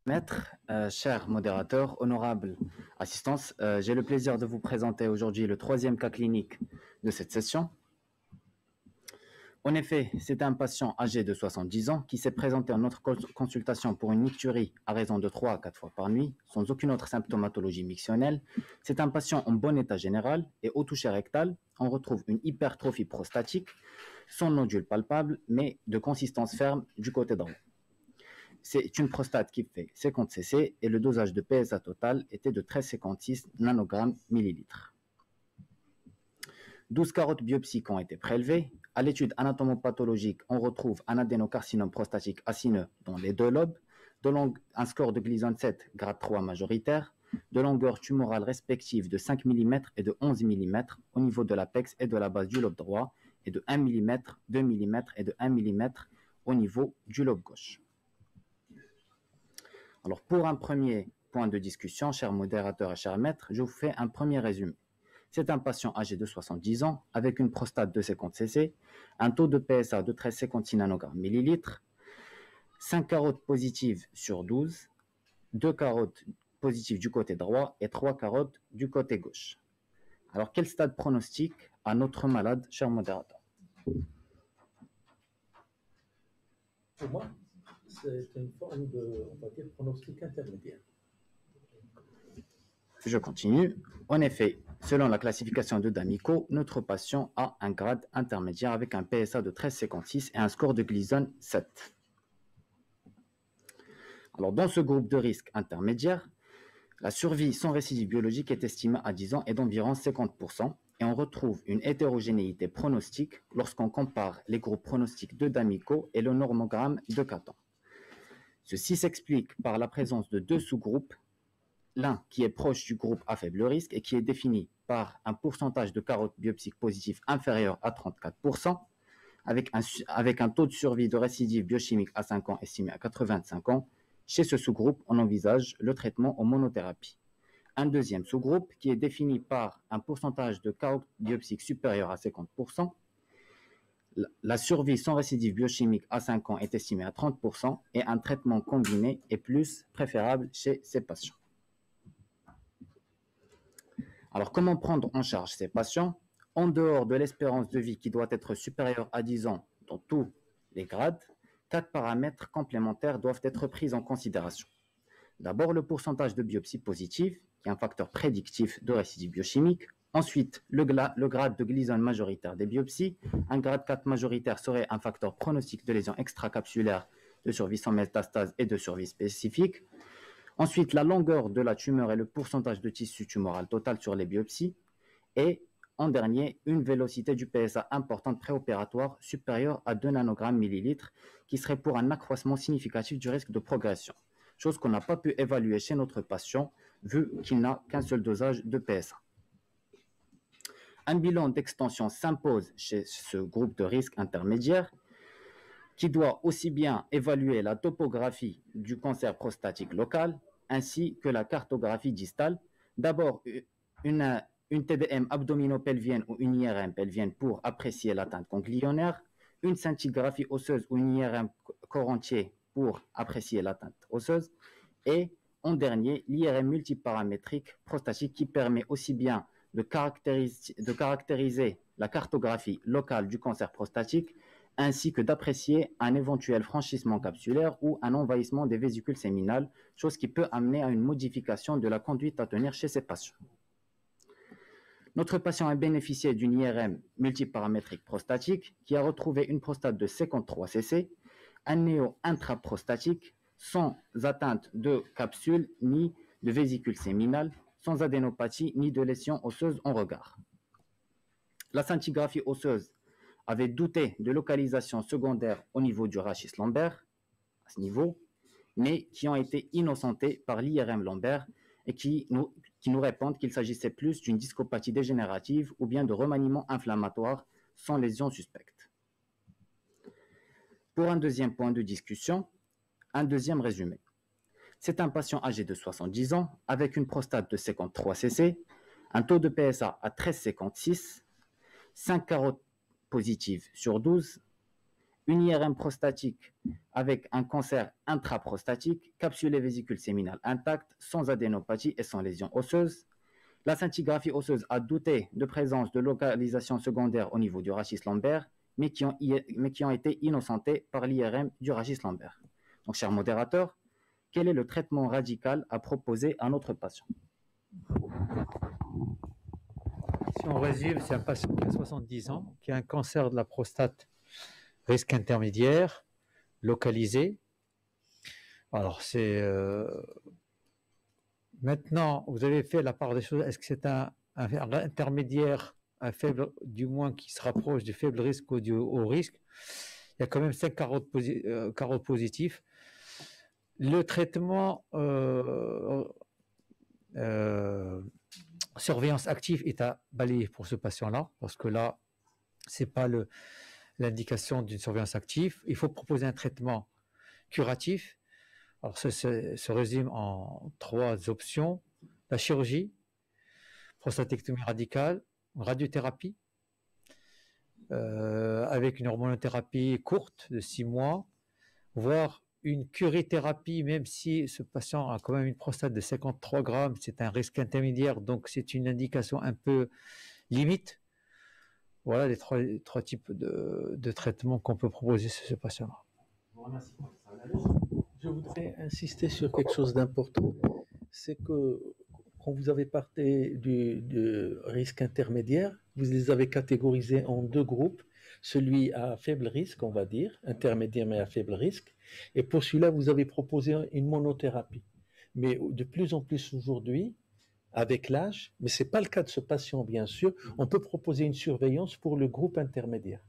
Maître, cher modérateur, honorable assistance, j'ai le plaisir de vous présenter aujourd'hui le troisième cas clinique de cette session. En effet, c'est un patient âgé de 70 ans qui s'est présenté en notre consultation pour une nicturie à raison de 3 à 4 fois par nuit, sans aucune autre symptomatologie mictionnelle. C'est un patient en bon état général et au toucher rectal, on retrouve une hypertrophie prostatique, sans nodule palpable, mais de consistance ferme du côté droit. C'est une prostate qui fait 50 cc et le dosage de PSA total était de 13,56 nanogrammes millilitres. 12 carottes biopsiques ont été prélevées. À l'étude anatomopathologique, on retrouve un adénocarcinome prostatique acineux dans les deux lobes, un score de Gleason 7 grade 3 majoritaire, de longueur tumorale respective de 5 mm et de 11 mm au niveau de l'apex et de la base du lobe droit, et de 1 mm, 2 mm et de 1 mm au niveau du lobe gauche. Alors, pour un premier point de discussion, cher modérateur et cher maître, je vous fais un premier résumé. C'est un patient âgé de 70 ans avec une prostate de 50 cc, un taux de PSA de 13,56 nanogrammes millilitres, 5 carottes positives sur 12, 2 carottes positives du côté droit et 3 carottes du côté gauche. Alors, quel stade pronostic à notre malade, cher modérateur? Pour moi, c'est une forme de, on va dire, pronostic intermédiaire. Je continue. En effet, selon la classification de D'Amico, notre patient a un grade intermédiaire avec un PSA de 13,56 et un score de Gleason 7. Alors, dans ce groupe de risque intermédiaire, la survie sans récidive biologique est estimée à 10 ans et d'environ 50%, et on retrouve une hétérogénéité pronostique lorsqu'on compare les groupes pronostiques de D'Amico et le normogramme de Catan. Ceci s'explique par la présence de deux sous-groupes, l'un qui est proche du groupe à faible risque et qui est défini par un pourcentage de carottes biopsiques positives inférieur à 34%, avec un taux de survie de récidive biochimique à 5 ans estimé à 85 ans. Chez ce sous-groupe, on envisage le traitement en monothérapie. Un deuxième sous-groupe qui est défini par un pourcentage de carottes biopsiques supérieur à 50%. La survie sans récidive biochimique à 5 ans est estimée à 30% et un traitement combiné est plus préférable chez ces patients. Alors, comment prendre en charge ces patients? En dehors de l'espérance de vie qui doit être supérieure à 10 ans dans tous les grades, 4 paramètres complémentaires doivent être pris en considération. D'abord, le pourcentage de biopsie positive, qui est un facteur prédictif de récidive biochimique. Ensuite, le grade de Gleason majoritaire des biopsies. Un grade 4 majoritaire serait un facteur pronostic de lésion extracapsulaire, de survie sans métastase et de survie spécifique. Ensuite, la longueur de la tumeur et le pourcentage de tissu tumoral total sur les biopsies. Et en dernier, une vélocité du PSA importante préopératoire supérieure à 2 nanogrammes millilitres, qui serait pour un accroissement significatif du risque de progression. Chose qu'on n'a pas pu évaluer chez notre patient, vu qu'il n'a qu'un seul dosage de PSA. Un bilan d'extension s'impose chez ce groupe de risque intermédiaire, qui doit aussi bien évaluer la topographie du cancer prostatique local, ainsi que la cartographie distale. D'abord, une TDM abdominopelvienne ou une IRM pelvienne pour apprécier l'atteinte ganglionnaire, une scintigraphie osseuse ou une IRM corps entier pour apprécier l'atteinte osseuse, et en dernier, l'IRM multiparamétrique prostatique qui permet aussi bien de caractériser la cartographie locale du cancer prostatique, ainsi que d'apprécier un éventuel franchissement capsulaire ou un envahissement des vésicules séminales, chose qui peut amener à une modification de la conduite à tenir chez ces patients. Notre patient a bénéficié d'une IRM multiparamétrique prostatique qui a retrouvé une prostate de 53 cc, un néo intraprostatique sans atteinte de capsule ni de vésicule séminale, sans adénopathie ni de lésion osseuse en regard. La scintigraphie osseuse avait douté de localisation secondaire au niveau du rachis lombaire, à ce niveau, mais qui ont été innocentés par l'IRM lombaire et qui nous répondent qu'il s'agissait plus d'une discopathie dégénérative ou bien de remaniement inflammatoire sans lésion suspecte. Pour un deuxième point de discussion, un deuxième résumé. C'est un patient âgé de 70 ans avec une prostate de 53 cc, un taux de PSA à 13,56, 5 carottes positives sur 12 une IRM prostatique avec un cancer intraprostatique, capsulé vésicule séminale intacte, sans adénopathie et sans lésion osseuse. La scintigraphie osseuse a douté de présence de localisation secondaire au niveau du rachis lombaire, mais qui ont été innocentées par l'IRM du rachis lombaire. Donc, cher modérateur, quel est le traitement radical à proposer à notre patient? Si on résume, c'est un patient qui a 70 ans, qui a un cancer de la prostate, risque intermédiaire, localisé. Alors, c'est... Maintenant, vous avez fait la part des choses. Est-ce que c'est un intermédiaire, un faible, du moins qui se rapproche du faible risque ou du haut risque? Il y a quand même 5 carottes positifs. Le traitement surveillance active est à balayer pour ce patient-là, parce que là, ce n'est pas l'indication d'une surveillance active. Il faut proposer un traitement curatif. Alors, ça se résume en 3 options. La chirurgie, prostatectomie radicale, radiothérapie, avec une hormonothérapie courte de 6 mois, voire une curithérapie, même si ce patient a quand même une prostate de 53 grammes, c'est un risque intermédiaire, donc c'est une indication un peu limite. Voilà les trois types de traitements qu'on peut proposer sur ce patient-là. Je voudrais insister sur quelque chose d'important, c'est que quand vous avez parlé du risque intermédiaire, vous les avez catégorisés en 2 groupes, celui à faible risque, on va dire, intermédiaire mais à faible risque, et pour celui-là, vous avez proposé une monothérapie. Mais de plus en plus aujourd'hui, avec l'âge, mais ce n'est pas le cas de ce patient bien sûr, on peut proposer une surveillance pour le groupe intermédiaire.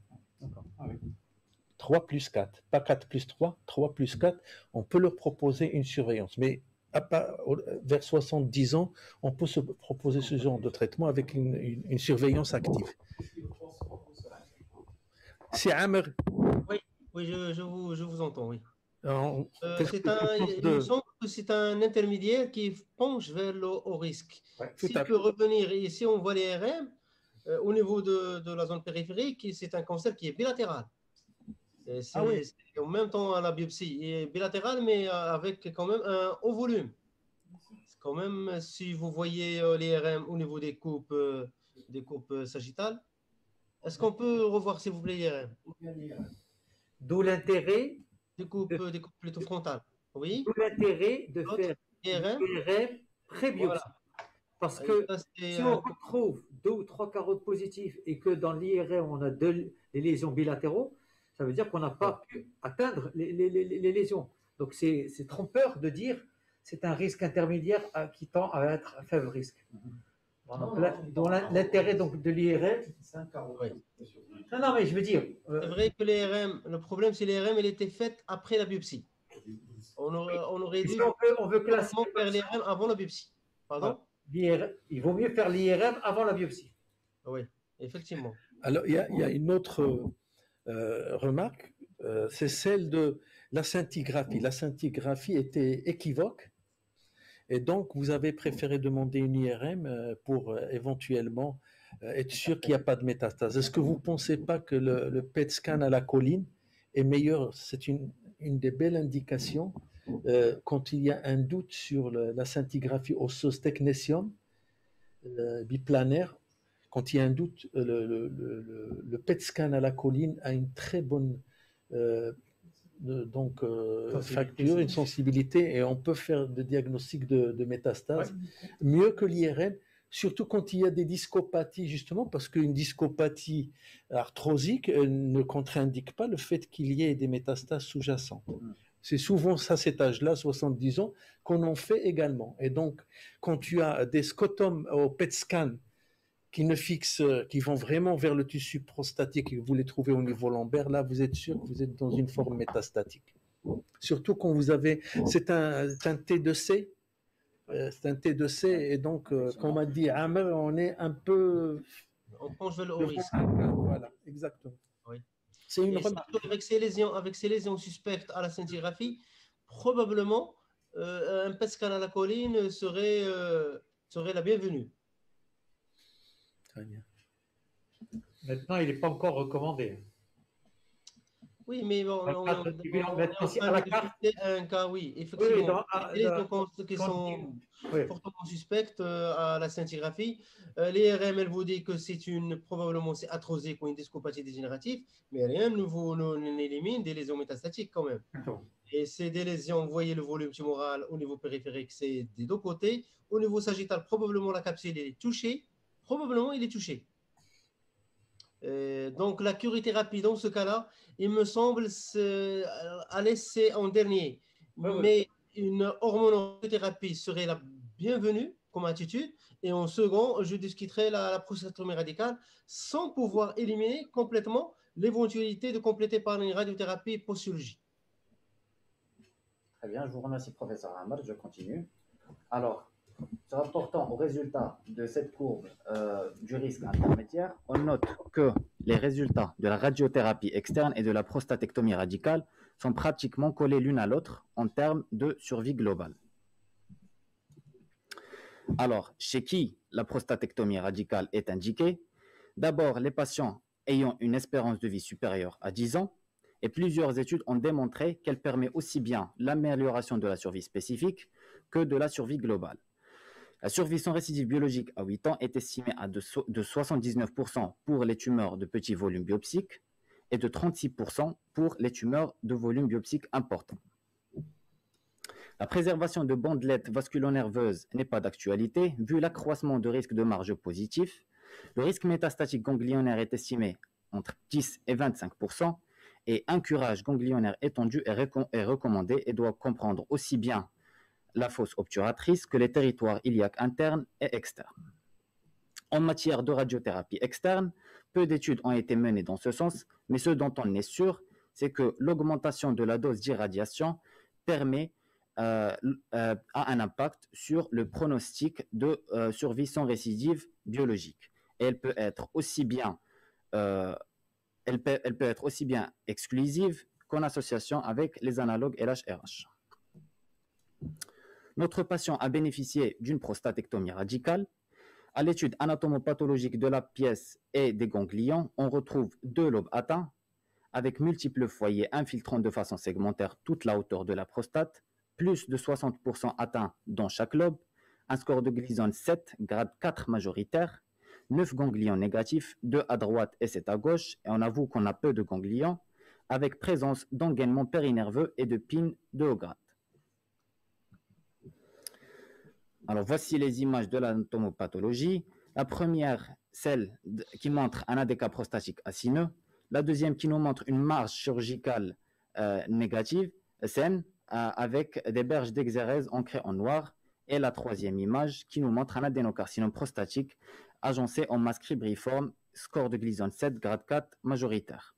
3 plus 4, pas 4 plus 3, 3 plus 4, on peut leur proposer une surveillance. Mais vers 70 ans, on peut se proposer ce genre de traitement avec une surveillance active. C'est Amer. Oui, je vous entends, oui. Il Il me semble que c'est un intermédiaire qui penche vers le haut risque. Ouais, S'il peut revenir, ici on voit les RM, au niveau de la zone périphérique, c'est un cancer qui est bilatéral. C'est en même temps à la biopsie. Il est bilatéral, mais avec quand même un haut volume. Quand même, si vous voyez les RM au niveau des coupes sagittales, est-ce qu'on peut revoir, s'il vous plaît, les RM? D'où l'intérêt des coupes plutôt frontales. Oui. D'où l'intérêt de faire IRM pré-biopsie. Voilà. Parce que si on retrouve 2 ou 3 carottes positifs et que dans l'IRM on a les lésions bilatéraux, ça veut dire qu'on n'a pas pu atteindre les lésions. Donc c'est trompeur de dire c'est un risque intermédiaire qui tend à être un faible risque. Donc l'intérêt donc de l'IRM, non, mais je veux dire. C'est vrai que l'IRM, le problème c'est l'IRM, elle était faite après la biopsie. On aurait dû on veut classer faire l'IRM avant la biopsie. Pardon? Il vaut mieux faire l'IRM avant la biopsie. Oui, effectivement. Alors il y a une autre remarque, c'est celle de la scintigraphie. La scintigraphie était équivoque. Et donc, vous avez préféré demander une IRM pour éventuellement être sûr qu'il n'y a pas de métastase. Est-ce que vous ne pensez pas que le PET scan à la colline est meilleur? C'est une des belles indications quand il y a un doute sur la scintigraphie osseuse technétium biplanaire. Quand il y a un doute, le PET scan à la colline a une très bonne facture, une sensibilité, et on peut faire des diagnostics de métastase mieux que l'IRM, surtout quand il y a des discopathies, justement, parce qu'une discopathie arthrosique ne contre-indique pas le fait qu'il y ait des métastases sous-jacentes. C'est souvent à cet âge-là, 70 ans, qu'on en fait également. Et donc, quand tu as des scotums au PET scan qui vont vraiment vers le tissu prostatique et que vous les trouvez au niveau lombaire, là, vous êtes sûr que vous êtes dans une forme métastatique. Surtout quand vous avez... C'est un T2C. C'est un T2C. Et donc, comme a dit Amer, on est un peu... On penche vers le haut risque. Voilà, exactement. Oui. C'est une remarque. Avec ces lésions suspectes à la scintigraphie, probablement, un PET scan à la colline serait la bienvenue. Très bien. Maintenant, il n'est pas encore recommandé. Oui, mais bon, Dans le cadre du bilan, on est en aussi à train la de carte. discuter un cas, oui, Oui, effectivement. Les lésions qui quand- sont oui. fortement suspectes à la scintigraphie, les RM, elles vous disent que c'est probablement c'est atrosé ou une discopathie dégénérative, mais rien ne vous n'élimine des lésions métastatiques quand même. Attends. Et c'est des lésions, vous voyez le volume tumoral au niveau périphérique, c'est des deux côtés. Au niveau sagittal, probablement la capsule est touchée. Probablement, il est touché. Donc, la curithérapie, dans ce cas-là, il me semble à laisser en dernier. Mais une hormonothérapie serait la bienvenue comme attitude. Et en second, je discuterai la prostatomie radicale sans pouvoir éliminer complètement l'éventualité de compléter par une radiothérapie postchirurgie. Très bien, je vous remercie, professeur Hamad. Je continue. Alors, se rapportant aux résultats de cette courbe du risque intermédiaire, on note que les résultats de la radiothérapie externe et de la prostatectomie radicale sont pratiquement collés l'une à l'autre en termes de survie globale. Alors, chez qui la prostatectomie radicale est indiquée? D'abord, les patients ayant une espérance de vie supérieure à 10 ans, et plusieurs études ont démontré qu'elle permet aussi bien l'amélioration de la survie spécifique que de la survie globale. La survie sans récidive biologique à 8 ans est estimée à de 79% pour les tumeurs de petit volume biopsique et de 36% pour les tumeurs de volume biopsique important. La préservation de bandelettes vasculonerveuses n'est pas d'actualité, vu l'accroissement de risque de marge positif. Le risque métastatique ganglionnaire est estimé entre 10 et 25%, et un curage ganglionnaire étendu est recommandé et doit comprendre aussi bien la fosse obturatrice que les territoires iliaques internes et externes. En matière de radiothérapie externe, peu d'études ont été menées dans ce sens, mais ce dont on est sûr, c'est que l'augmentation de la dose d'irradiation permet a un impact sur le pronostic de survie sans récidive biologique. Et elle peut être aussi bien, elle peut être aussi bien exclusive qu'en association avec les analogues LHRH. Notre patient a bénéficié d'une prostatectomie radicale. À l'étude anatomopathologique de la pièce et des ganglions, on retrouve 2 lobes atteints, avec multiples foyers infiltrant de façon segmentaire toute la hauteur de la prostate, plus de 60% atteints dans chaque lobe, un score de Gleason 7, grade 4 majoritaire, 9 ganglions négatifs, 2 à droite et 7 à gauche, et on avoue qu'on a peu de ganglions, avec présence d'engainement périnerveux et de PIN de haut grade. Alors, voici les images de l'anatomopathologie. La première, celle qui montre un ADK prostatique acineux. La deuxième qui nous montre une marge chirurgicale négative, saine, avec des berges d'exérèse ancrées en noir. Et la troisième image qui nous montre un adénocarcinome prostatique agencé en masse cribriforme, score de Gleason 7, grade 4, majoritaire.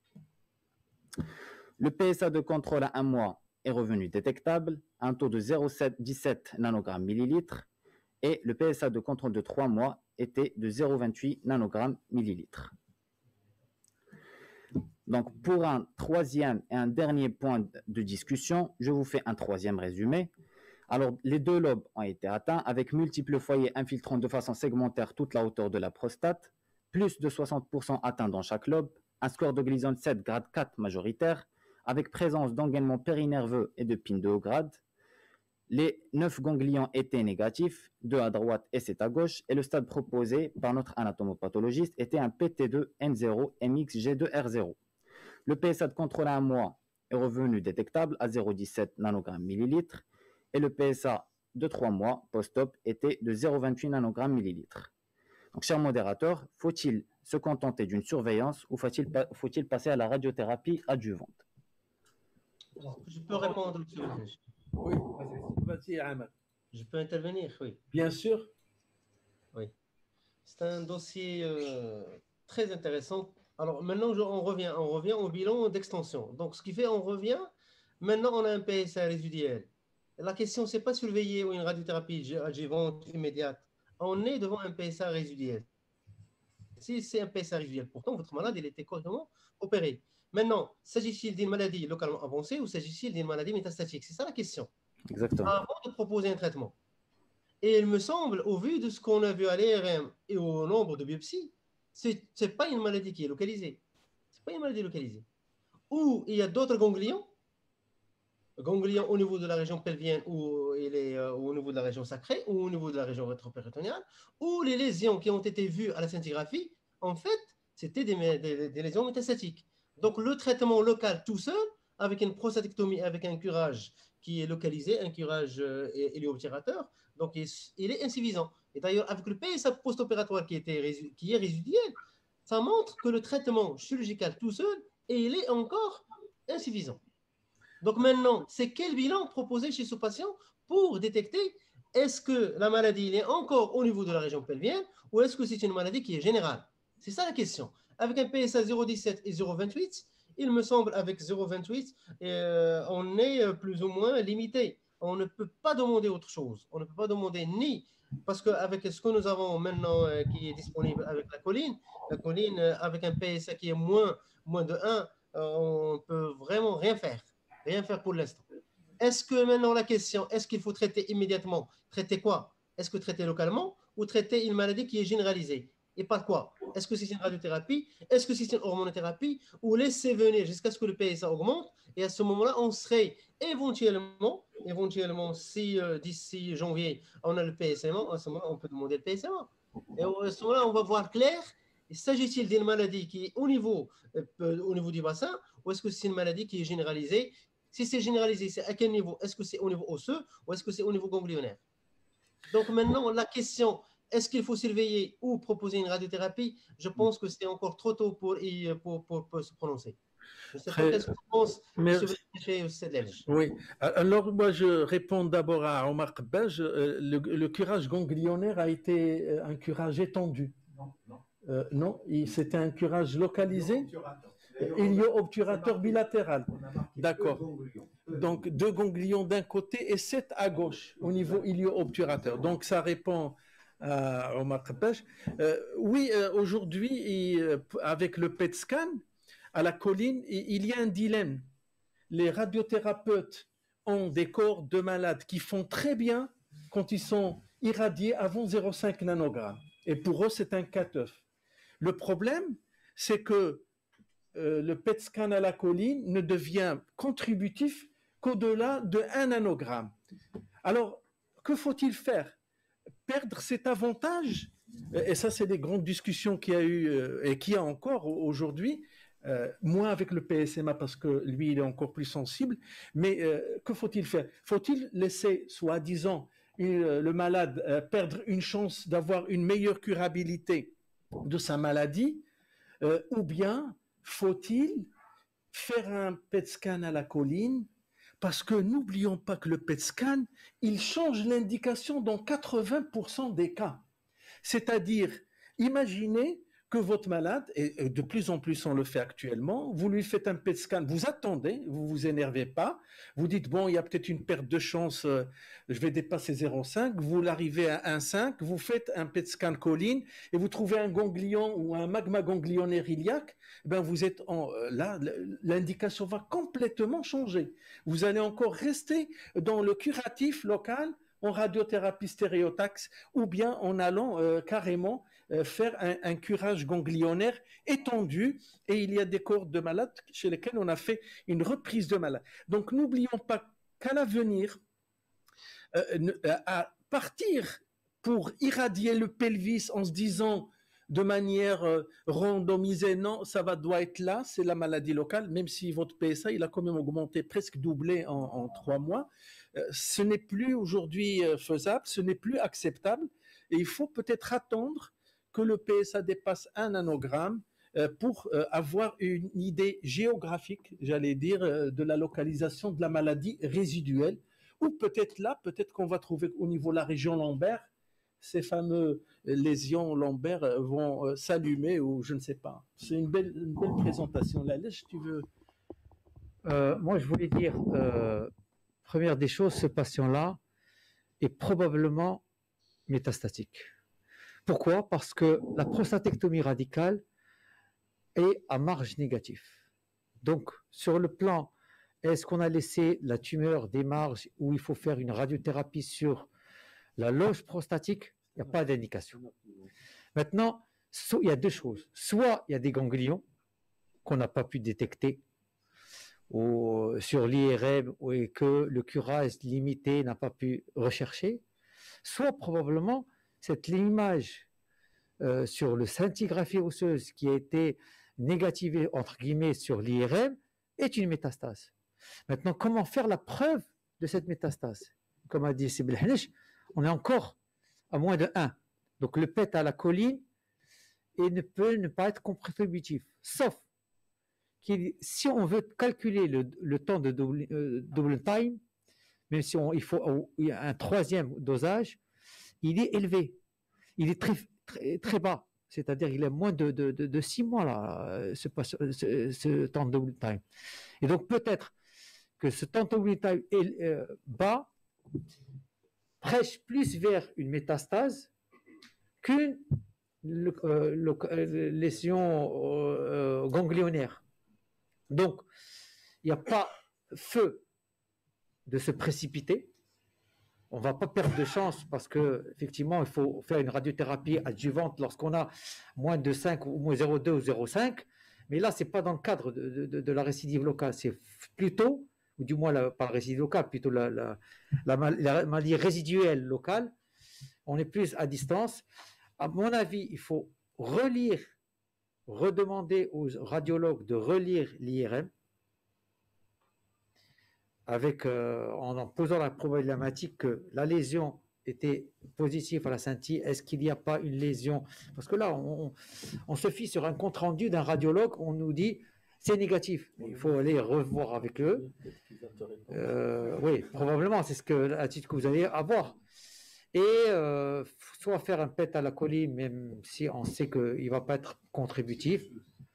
Le PSA de contrôle à 1 mois est revenu détectable, un taux de 0,17 nanogrammes millilitres, et le PSA de contrôle de 3 mois était de 0,28 nanogrammes millilitres. Donc, pour un troisième et un dernier point de discussion, je vous fais un troisième résumé. Alors, les 2 lobes ont été atteints avec multiples foyers infiltrant de façon segmentaire toute la hauteur de la prostate, plus de 60% atteints dans chaque lobe, un score de Gleason 7 grade 4 majoritaire, avec présence d'engainement périnerveux et de PIN de haut grade. Les 9 ganglions étaient négatifs, 2 à droite et 7 à gauche, et le stade proposé par notre anatomopathologiste était un PT2N0 MXG2R0. Le PSA de contrôle à 1 mois est revenu détectable à 0,17 nanogrammes millilitres, et le PSA de 3 mois post-op était de 0,28 nanogrammes millilitres. Donc, cher modérateur, faut-il se contenter d'une surveillance ou faut-il passer à la radiothérapie adjuvante? Je peux répondre dessus. Oui, vas-y, Ahmed. Je peux intervenir, oui. Bien sûr. Oui. C'est un dossier très intéressant. Alors maintenant, on revient au bilan d'extension. Donc, ce qui fait, on revient. Maintenant, on a un PSA résiduel. La question, c'est pas surveiller ou une radiothérapie adjuvante immédiate. On est devant un PSA résiduel. Si c'est un PSA résiduel, pourtant, votre malade, il était correctement opéré. Maintenant, s'agit-il d'une maladie localement avancée ou s'agit-il d'une maladie métastatique? C'est ça la question. Exactement. Avant de proposer un traitement. Et il me semble, au vu de ce qu'on a vu à l'IRM et au nombre de biopsies, ce n'est pas une maladie qui est localisée. Ce n'est pas une maladie localisée. ou il y a d'autres ganglions au niveau de la région pelvienne ou au niveau de la région sacrée ou au niveau de la région rétropéritonéale, ou les lésions qui ont été vues à la scintigraphie, en fait, c'était des lésions métastatiques. Donc, le traitement local tout seul, avec une prostatectomie, avec un curage qui est localisé, un curage héliobturateur, donc il est insuffisant. Et d'ailleurs, avec le PSA post-opératoire qui est résiduel, ça montre que le traitement chirurgical tout seul, il est encore insuffisant. Donc maintenant, c'est quel bilan proposer chez ce patient pour détecter est-ce que la maladie est encore au niveau de la région pelvienne ou est-ce que c'est une maladie qui est générale? C'est ça la question. Avec un PSA 0,17 et 0,28, il me semble avec 0,28, on est plus ou moins limité. On ne peut pas demander autre chose. On ne peut pas demander ni, parce qu'avec ce que nous avons maintenant qui est disponible avec la colline avec un PSA qui est moins de 1, on ne peut vraiment rien faire. Rien faire pour l'instant. Est-ce que maintenant la question, est-ce qu'il faut traiter immédiatement? Traiter quoi? Est-ce que traiter localement ou traiter une maladie qui est généralisée? Et par quoi? Est-ce que c'est une radiothérapie? Est-ce que c'est une hormonothérapie? Ou laisser venir jusqu'à ce que le PSA augmente? Et à ce moment-là, on serait éventuellement si d'ici janvier, on a le PSMA, à ce moment-là, on peut demander le PSMA. Et à ce moment-là, on va voir clair. S'agit-il d'une maladie qui est au niveau du bassin ou est-ce que c'est une maladie qui est généralisée? Si c'est généralisé, c'est à quel niveau? Est-ce que c'est au niveau osseux ou est-ce que c'est au niveau ganglionnaire? Donc maintenant, la question, est-ce qu'il faut surveiller ou proposer une radiothérapie? Je pense que c'est encore trop tôt pour se prononcer. Je ne sais pas qu'est-ce que tu penses, M. Sedlej. Oui, alors moi je réponds d'abord à Omar Kbaj. Le curage ganglionnaire a été un curage étendu. Non, c'était un curage localisé. Ilio-obturateur bilatéral. D'accord. Donc 2 ganglions d'un côté et 7 à gauche au niveau ilio-obturateur. Donc ça répond à Omar Kbaj. Oui, aujourd'hui, avec le PET scan, à la colline, il y a un dilemme. Les radiothérapeutes ont des corps de malades qui font très bien quand ils sont irradiés avant 0,5 nanogrammes. Et pour eux, c'est un cut-off. Le problème, c'est que le PET scan à la colline ne devient contributif qu'au-delà de 1 nanogramme. Alors, que faut-il faire? Perdre cet avantage? Et ça, c'est des grandes discussions qu'il y a eu et qu'il y a encore aujourd'hui, moins avec le PSMA parce que lui, il est encore plus sensible. Mais que faut-il faire? Faut-il laisser, soi-disant, le malade perdre une chance d'avoir une meilleure curabilité de sa maladie, ou bien faut-il faire un PET scan à la colline? Parce que n'oublions pas que le PET scan, il change l'indication dans 80% des cas. C'est-à-dire, imaginez que votre malade, et de plus en plus on le fait actuellement, vous lui faites un PET scan, vous attendez, vous vous énervez pas, vous dites bon, il y a peut-être une perte de chance, je vais dépasser 0,5, vous l'arrivez à 1,5, vous faites un PET scan colline et vous trouvez un ganglion ou un magma ganglionnaire iliaque, ben vous êtes là, l'indication va complètement changer. Vous allez encore rester dans le curatif local en radiothérapie stéréotaxe ou bien en allant carrément faire un curage ganglionnaire étendu, et il y a des corps de malades chez lesquels on a fait une reprise de malade. Donc n'oublions pas qu'à l'avenir, à partir pour irradier le pelvis en se disant de manière randomisée, non, doit être là, c'est la maladie locale, même si votre PSA, il a quand même augmenté, presque doublé en 3 mois. Ce n'est plus aujourd'hui faisable, ce n'est plus acceptable, et il faut peut-être attendre que le PSA dépasse 1 nanogramme pour avoir une idée géographique, j'allais dire, de la localisation de la maladie résiduelle, ou peut-être qu'on va trouver au niveau de la région lombaire, ces fameux lésions lombaires vont s'allumer, ou je ne sais pas. C'est une belle présentation. Lalèche, tu veux? Moi, je voulais dire, première des choses, ce patient-là est probablement métastatique. Pourquoi? Parce que la prostatectomie radicale est à marge négative. Donc, sur le plan, est-ce qu'on a laissé la tumeur des marges où il faut faire une radiothérapie sur la loge prostatique? Il n'y a pas d'indication. Maintenant, il y a 2 choses. Soit il y a des ganglions qu'on n'a pas pu détecter, ou sur l'IRM et que le curage limité n'a pas pu rechercher, soit probablement cette image sur le scintigraphie osseuse qui a été négativée entre guillemets sur l'IRM est une métastase. Maintenant, comment faire la preuve de cette métastase? Comme a dit Sibel Hanish, on est encore à moins de 1. Donc le PET à la colline et ne peut ne pas être contributif, sauf si on veut calculer le temps de double time, même si il faut un troisième dosage, il est élevé, il est très bas, c'est-à-dire il est moins de 6 mois là, ce temps de double time. Et donc peut-être que ce temps de double time est bas, prêche plus vers une métastase qu'une lésion ganglionnaire. Donc, il n'y a pas feu de se précipiter. On ne va pas perdre de chance parce qu'effectivement, il faut faire une radiothérapie adjuvante lorsqu'on a moins de 5 ou moins 0,2 ou 0,5. Mais là, ce n'est pas dans le cadre de la récidive locale. C'est plutôt, ou du moins pas la récidive locale, plutôt la maladie résiduelle locale. On est plus à distance. À mon avis, il faut redemander aux radiologues de relire l'IRM en posant la problématique que la lésion était positive à la scintille. Est-ce qu'il n'y a pas une lésion? Parce que là, on se fie sur un compte-rendu d'un radiologue, on nous dit c'est négatif. Il faut aller revoir avec eux. Oui, probablement, c'est l'attitude que vous allez avoir. Et soit faire un PET à la colline, même si on sait qu'il ne va pas être contributif.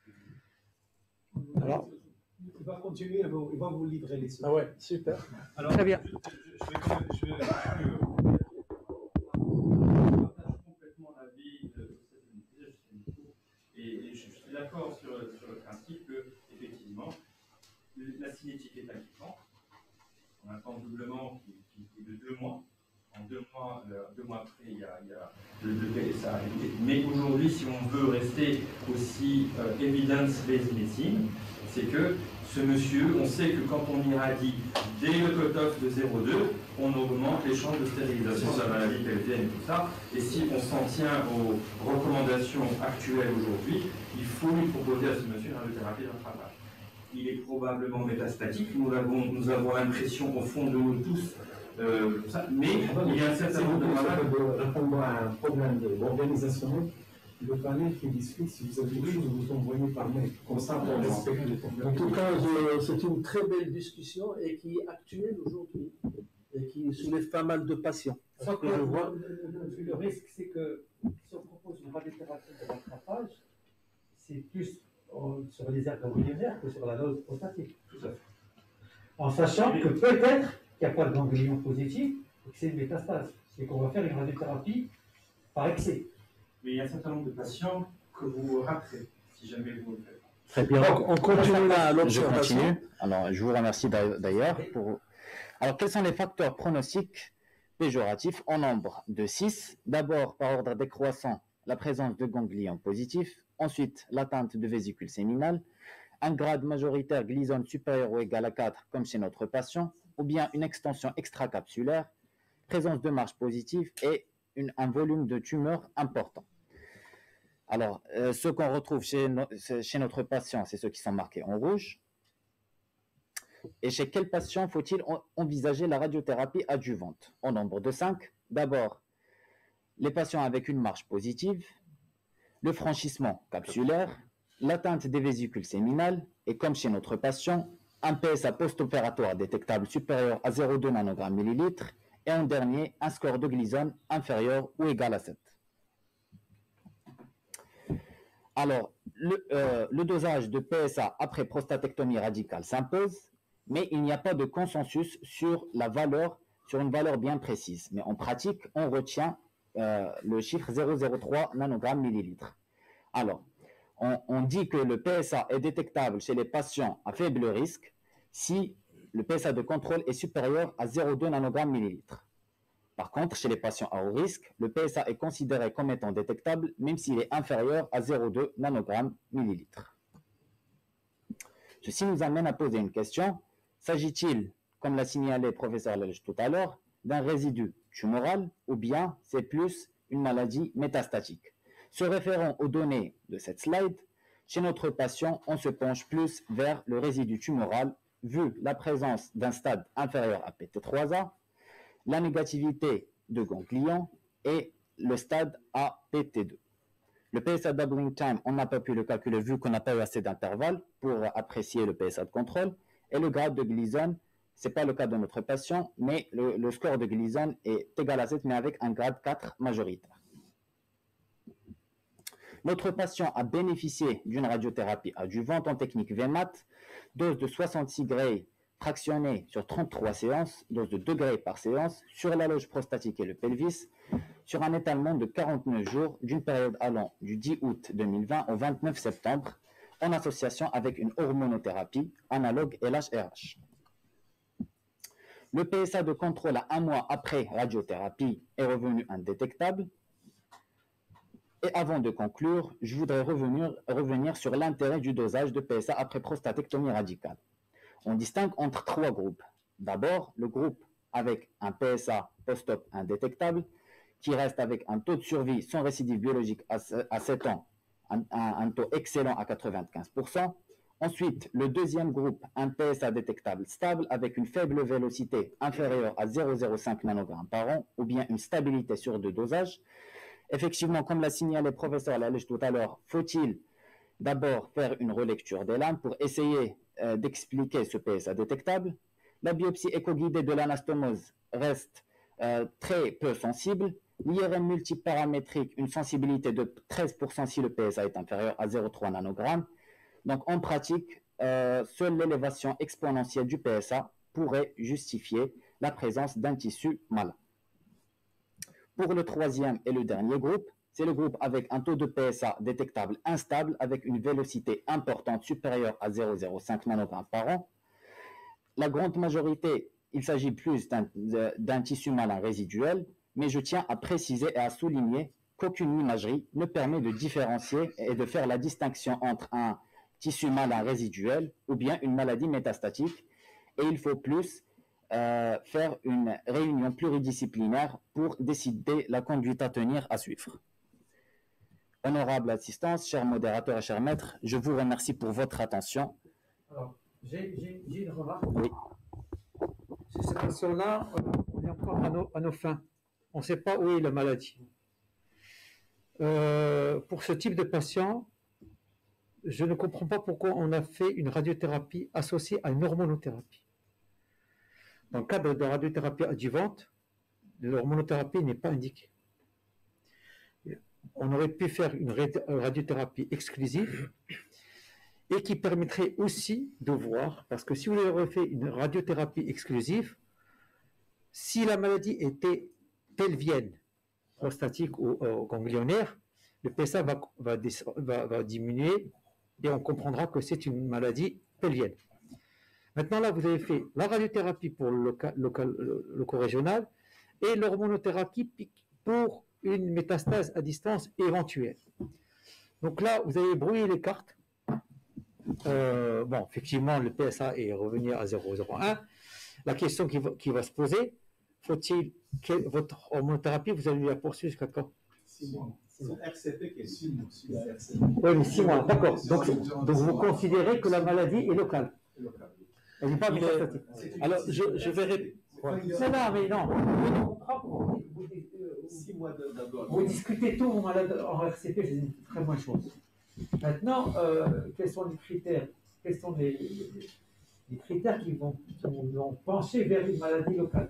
Alors, il va continuer, il va vous livrer les sous. Ah ouais, super. Alors, très bien. Je vais complètement l'avis de et je suis d'accord sur le principe que, effectivement, la cinétique est inquiétante. On a un temps de doublement qui est de 2 mois. En 2 mois, 2 mois après, il y a le PSA. Mais aujourd'hui, si on veut rester aussi evidence-based medicine, c'est que ce monsieur, on sait que quand on irradie dès le cut-off de 0,2, on augmente les chances de stérilisation de la maladie pelvienne et tout ça. Et si on s'en tient aux recommandations actuelles aujourd'hui, il faut lui proposer à ce monsieur une radiothérapie de rattrapage. Il est probablement métastatique. Nous avons l'impression, au fond de nous tous, mais il y a un certain nombre de malades. Répondre à un problème d'organisation, le panel qui discute, si vous avez des choses, vous envoyez par mail. Comme ça, on respecte les problèmes. En tout cas, c'est une très belle discussion et qui est actuelle aujourd'hui et qui soulève pas mal de patients. Sauf que le risque, c'est que si on propose une radiothérapie de rattrapage, c'est plus sur les aires ganglionnaires que sur la dose prostatique. Tout à fait. En sachant que peut-être qu'il n'y a pas de ganglion positif et que c'est une métastase. Et qu'on va faire une radiothérapie par excès. Mais il y a un certain nombre de patients que vous raterez si jamais vous le faites. Très bien. Donc, on continue là l'observation. Je continue. Alors, je vous remercie d'ailleurs. Alors, quels sont les facteurs pronostiques péjoratifs en nombre de 6? D'abord, par ordre décroissant, la présence de ganglions positifs. Ensuite, l'atteinte de vésicule séminale. Un grade majoritaire glisone supérieur ou égal à 4, comme chez notre patient, ou bien une extension extracapsulaire, présence de marge positive et un volume de tumeur important. Alors, ce qu'on retrouve chez notre patient, c'est ceux qui sont marqués en rouge. Et chez quel patient faut-il envisager la radiothérapie adjuvante? En nombre de 5. D'abord, les patients avec une marge positive, le franchissement capsulaire, l'atteinte des vésicules séminales et, comme chez notre patient, un PSA post-opératoire détectable supérieur à 0,2 nanogrammes millilitres et en dernier, un score de glisone inférieur ou égal à 7. Alors, le dosage de PSA après prostatectomie radicale s'impose, mais il n'y a pas de consensus sur une valeur bien précise. Mais en pratique, on retient le chiffre 0,03 nanogrammes millilitres. Alors, on dit que le PSA est détectable chez les patients à faible risque si le PSA de contrôle est supérieur à 0,2 nanogrammes millilitres. Par contre, chez les patients à haut risque, le PSA est considéré comme étant détectable même s'il est inférieur à 0,2 nanogrammes millilitres. Ceci nous amène à poser une question. S'agit-il, comme l'a signalé le professeur Lelch tout à l'heure, d'un résidu tumoral ou bien c'est plus une maladie métastatique? Se référant aux données de cette slide, chez notre patient, on se penche plus vers le résidu tumoral vu la présence d'un stade inférieur à PT3A, la négativité de ganglions et le stade à PT2. Le PSA doubling time, on n'a pas pu le calculer vu qu'on n'a pas eu assez d'intervalle pour apprécier le PSA de contrôle. Et le grade de Gleason, ce n'est pas le cas de notre patient, mais le score de Gleason est égal à 7, mais avec un grade 4 majoritaire. Notre patient a bénéficié d'une radiothérapie adjuvante en technique VMAT, dose de 66 Gray fractionnée sur 33 séances, dose de 2 Gray par séance, sur la loge prostatique et le pelvis, sur un étalement de 49 jours d'une période allant du 10 août 2020 au 29 septembre, en association avec une hormonothérapie analogue LHRH. Le PSA de contrôle à 1 mois après radiothérapie est revenu indétectable. Et avant de conclure, je voudrais revenir sur l'intérêt du dosage de PSA après prostatectomie radicale. On distingue entre 3 groupes. D'abord, le groupe avec un PSA post-op indétectable, qui reste avec un taux de survie sans récidive biologique à 7 ans, un taux excellent à 95%. Ensuite, le deuxième groupe, un PSA détectable stable avec une faible vélocité inférieure à 0,05 nanogrammes par an, ou bien une stabilité sur 2 dosages. Effectivement, comme l'a signalé le professeur Lelch tout à l'heure, faut-il d'abord faire une relecture des lames pour essayer d'expliquer ce PSA détectable. La biopsie éco-guidée de l'anastomose reste très peu sensible. L'IRM multiparamétrique, une sensibilité de 13% si le PSA est inférieur à 0,3 nanogrammes. Donc en pratique, seule l'élévation exponentielle du PSA pourrait justifier la présence d'un tissu malin. Pour le troisième et le dernier groupe, c'est le groupe avec un taux de PSA détectable instable avec une vélocité importante supérieure à 0,05 nanogrammes par an. La grande majorité, il s'agit plus d'un tissu malin résiduel, mais je tiens à préciser et à souligner qu'aucune imagerie ne permet de différencier et de faire la distinction entre un tissu malin résiduel ou bien une maladie métastatique. Et il faut plus faire une réunion pluridisciplinaire pour décider la conduite à tenir à suivre. Honorable assistance, chers modérateurs et chers maîtres, je vous remercie pour votre attention. Alors, j'ai une remarque. Oui. Sur cette question-là, on est encore à nos fins. On ne sait pas où est la maladie. Pour ce type de patient, je ne comprends pas pourquoi on a fait une radiothérapie associée à une hormonothérapie. Dans le cadre de radiothérapie adjuvante, l'hormonothérapie n'est pas indiquée. On aurait pu faire une radiothérapie exclusive et qui permettrait aussi de voir, parce que si vous avez fait une radiothérapie exclusive, si la maladie était pelvienne, prostatique ou ganglionnaire, le PSA va diminuer et on comprendra que c'est une maladie pelvienne. Maintenant, là, vous avez fait la radiothérapie pour le loco-régional et l'hormonothérapie pour une métastase à distance éventuelle. Donc là, vous avez brouillé les cartes. Bon, effectivement, le PSA est revenu à 0,01. La question qui va se poser, faut-il que votre hormonothérapie, vous allez la poursuivre jusqu'à quand? 6 mois. C'est le RCP qui est 6 mois. Oui, mais 6 mois, d'accord. Donc vous considérez que la maladie est locale. Elle n'est pas métastatique. Alors, je verrai. Ouais. Non, mais non. Vous discutez tout en RCP, c'est une très bonne chose. Maintenant, quels sont les critères? Quels sont les critères qui vont pencher vers une maladie locale?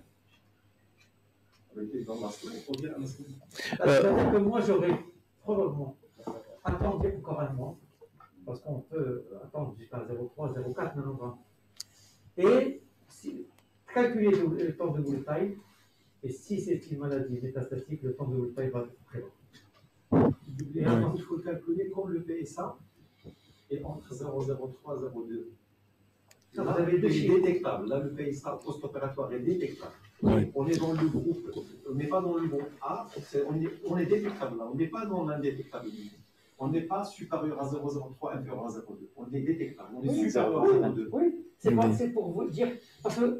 C'est-à-dire que moi, j'aurais probablement attendu encore un mois, parce qu'on peut attendre jusqu'à 0,3, 0,4 nanogrammes. Et calculer le temps de boule taille, et si c'est une maladie métastatique, le temps de boule taille va être très long. Et alors, il faut calculer comme le PSA est entre 0,03 et 0,2. Vous avez des chiffres détectables. Là, le PSA post-opératoire est détectable. Oui. On est dans le groupe, on n'est pas dans le groupe A, on est détectable là, on n'est pas dans l'indétectable. On n'est pas supérieur à 0,03, inférieur à 0,2. On est détectable. On est Oui, supérieur à 0,2. Oui, c'est pour vous dire, parce que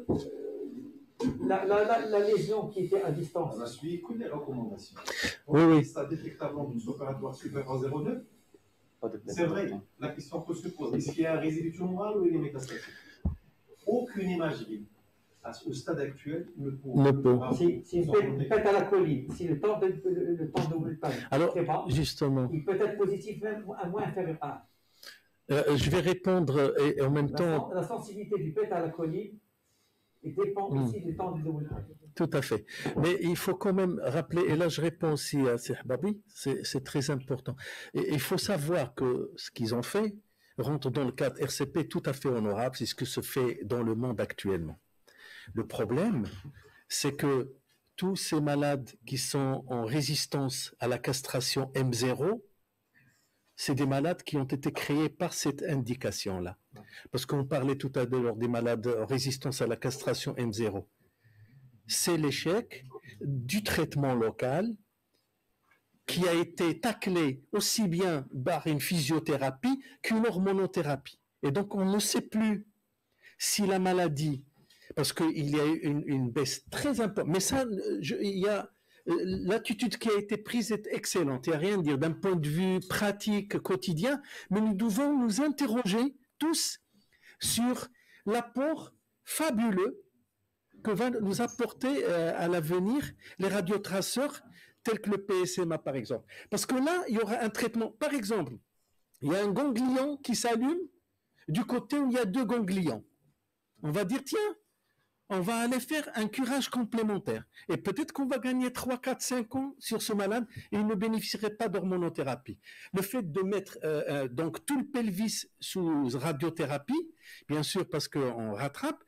la lésion qui était à distance. On a suivi que les recommandations. Oui, oui. Ça détectable en douce opératoire supérieur à 0,2. C'est vrai. La question que se pose, est-ce qu'il y a un résidu tumoral ou il est métastatique? Aucune imagerie au stade actuel ne peut. Si une pète à la colline, si le temps de Wilpan, alors, pas, justement, il peut être positif même à moins inférieur à 1. Je vais répondre et en même temps. La sensibilité du pète à la colline dépend aussi du temps de Wilpan. Tout à fait. Mais il faut quand même rappeler, et là je réponds aussi à Babi, c'est très important. Et il faut savoir que ce qu'ils ont fait rentre dans le cadre RCP tout à fait honorable, c'est ce que se fait dans le monde actuellement. Le problème, c'est que tous ces malades qui sont en résistance à la castration M0, c'est des malades qui ont été créés par cette indication-là. Parce qu'on parlait tout à l'heure des malades en résistance à la castration M0. C'est l'échec du traitement local qui a été taclé aussi bien par une physiothérapie qu'une hormonothérapie. Et donc on ne sait plus si la maladie, parce qu'il y a eu une baisse très importante, mais ça, l'attitude qui a été prise est excellente, il n'y a rien à dire d'un point de vue pratique, quotidien, mais nous devons nous interroger tous sur l'apport fabuleux que va nous apporter à l'avenir les radiotraceurs tels que le PSMA par exemple. Parce que là, il y aura un traitement, par exemple, il y a un ganglion qui s'allume du côté où il y a 2 ganglions. On va dire, tiens, on va aller faire un curage complémentaire. Et peut-être qu'on va gagner 3, 4, 5 ans sur ce malade et il ne bénéficierait pas d'hormonothérapie. Le fait de mettre donc tout le pelvis sous radiothérapie, bien sûr parce qu'on rattrape,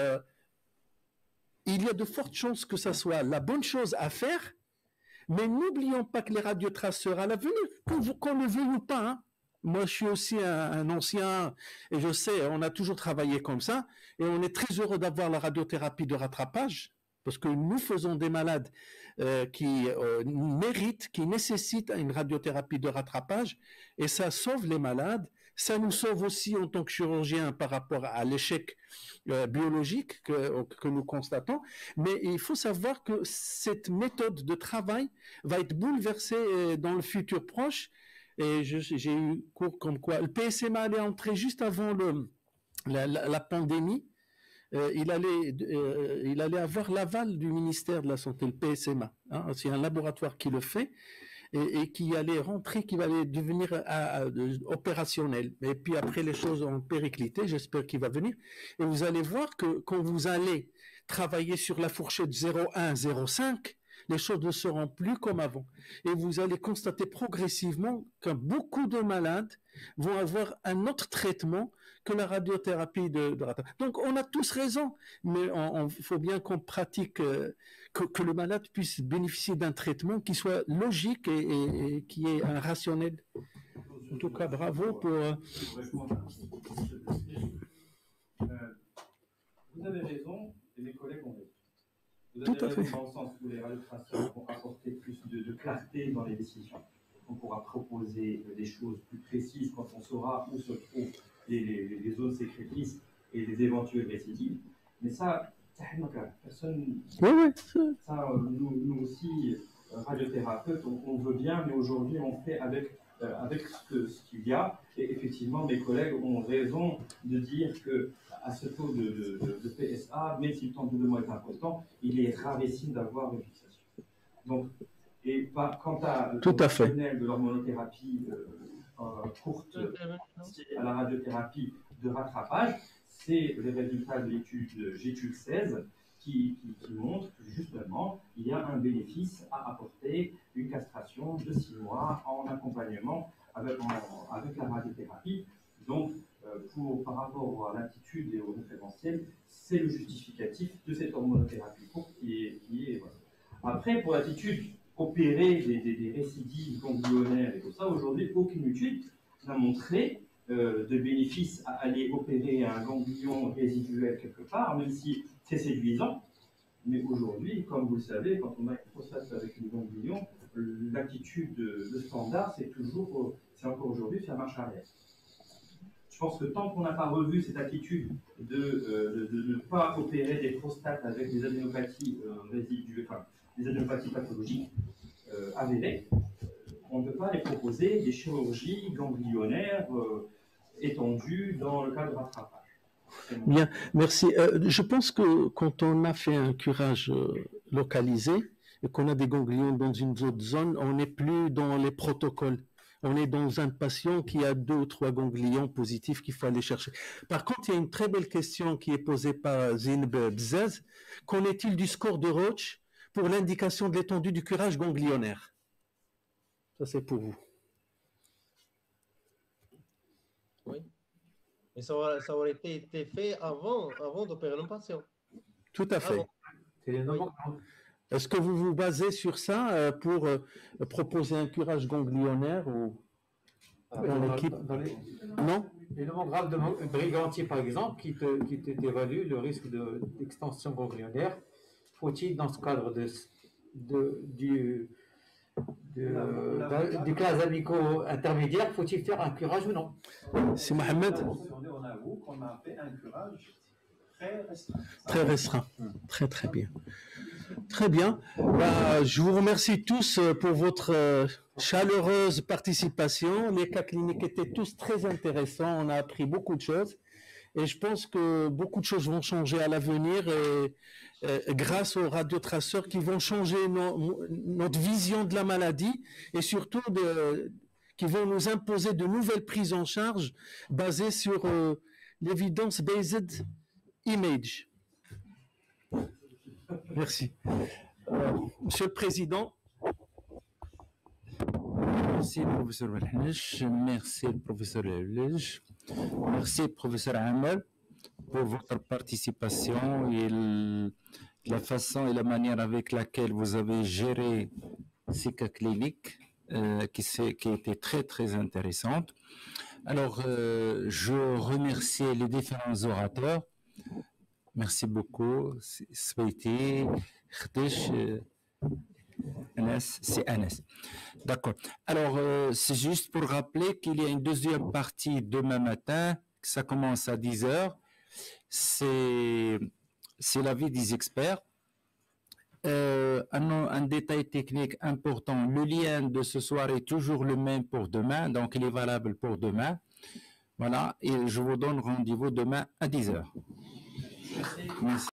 il y a de fortes chances que ça soit la bonne chose à faire, mais n'oublions pas que les radiotraceurs à l'avenir, qu'on le veuille ou pas, hein, moi, je suis aussi un ancien, et je sais, on a toujours travaillé comme ça, et on est très heureux d'avoir la radiothérapie de rattrapage, parce que nous faisons des malades qui méritent, qui nécessitent une radiothérapie de rattrapage, et ça sauve les malades, ça nous sauve aussi en tant que chirurgien par rapport à l'échec biologique que nous constatons, mais il faut savoir que cette méthode de travail va être bouleversée dans le futur proche. Et j'ai eu cours comme quoi le PSMA allait entrer juste avant la pandémie. Il allait avoir l'aval du ministère de la Santé, le PSMA. Hein, c'est un laboratoire qui le fait et qui allait rentrer, qui allait devenir opérationnel. Et puis après, les choses ont périclité. J'espère qu'il va venir. Et vous allez voir que quand vous allez travailler sur la fourchette 0,1, 0,5, les choses ne seront plus comme avant. Et vous allez constater progressivement que beaucoup de malades vont avoir un autre traitement que la radiothérapie de rattrapage. Donc, on a tous raison, mais il faut bien qu'on pratique, que le malade puisse bénéficier d'un traitement qui soit logique et qui est un rationnel. En tout cas, bravo pour... Vous avez raison, et mes collègues ont raison. Tout à fait. Dans le sens où les radiotraceurs vont apporter plus de clarté dans les décisions. On pourra proposer des choses plus précises quand on saura où se trouvent les zones sécrétrices et les éventuelles récidives. Mais ça, personne. Oui. Ça, nous aussi, radiothérapeutes, on veut bien, mais aujourd'hui, on fait avec ce qu'il y a. Et effectivement, mes collègues ont raison de dire que à ce taux de PSA, même si le temps de doublement est important, il est rarissime d'avoir une fixation. Donc, quant à le de l'hormonothérapie courte à la radiothérapie de rattrapage, c'est les résultats de l'étude GETUD 16 qui montrent que justement, il y a un bénéfice à apporter une castration de 6 mois en accompagnement avec la radiothérapie. Donc, par rapport à l'attitude et au référentiel, c'est le justificatif de cette hormonothérapie courte qui est voilà. Après, pour l'attitude opérer des récidives ganglionnaires et tout ça, aujourd'hui, aucune étude n'a montré de bénéfice à aller opérer un ganglion résiduel quelque part, même si c'est séduisant. Mais aujourd'hui, comme vous le savez, quand on a une prostate avec une ganglion, l'attitude de standard, c'est encore aujourd'hui faire marche arrière. Je pense que tant qu'on n'a pas revu cette attitude de ne pas opérer des prostates avec des adénopathies résiduelles, enfin des adénopathies pathologiques avérées, on ne peut pas les proposer des chirurgies ganglionnaires étendues dans le cadre de rattrapage. Bien, merci. Je pense que quand on a fait un curage localisé et qu'on a des ganglions dans une autre zone, on n'est plus dans les protocoles. On est dans un patient qui a 2 ou 3 ganglions positifs qu'il faut aller chercher. Par contre, il y a une très belle question qui est posée par Zineb Bzaz. Qu'en est-il du score de Roche pour l'indication de l'étendue du curage ganglionnaire? Ça, c'est pour vous. Oui. Mais ça aurait été fait avant d'opérer le patient. Tout à fait. Est-ce que vous vous basez sur ça pour proposer un curage ganglionnaire ou Non. Les nomographes de Brigantier, par exemple, qui t'évalue le risque d'extension ganglionnaire, faut-il, dans ce cadre du classe amico intermédiaire, faut-il faire un curage ou non? C'est Mohamed. On avoue qu'on a fait un curage très restreint. Très restreint. Très très bien. Très bien. Je vous remercie tous pour votre chaleureuse participation. Les cas cliniques étaient tous très intéressants. On a appris beaucoup de choses. Et je pense que beaucoup de choses vont changer à l'avenir grâce aux radiotraceurs qui vont changer notre vision de la maladie et surtout qui vont nous imposer de nouvelles prises en charge basées sur l'evidence-based image. Merci. Monsieur le Président. Merci, professeur Belhanech. Merci, professeur Lelej. Merci, professeur Hamel, pour votre participation et la façon et la manière avec laquelle vous avez géré ces cas cliniques qui étaient très, très intéressantes. Alors, je remercie les différents orateurs. Merci beaucoup. Sveiti, Khdesh, Anas, c'est Anas. D'accord. Alors, c'est juste pour rappeler qu'il y a une deuxième partie demain matin. Ça commence à 10h. C'est l'avis des experts. Un détail technique important. Le lien de ce soir est toujours le même pour demain. Donc, il est valable pour demain. Voilà. Et je vous donne rendez-vous demain à 10h. Merci.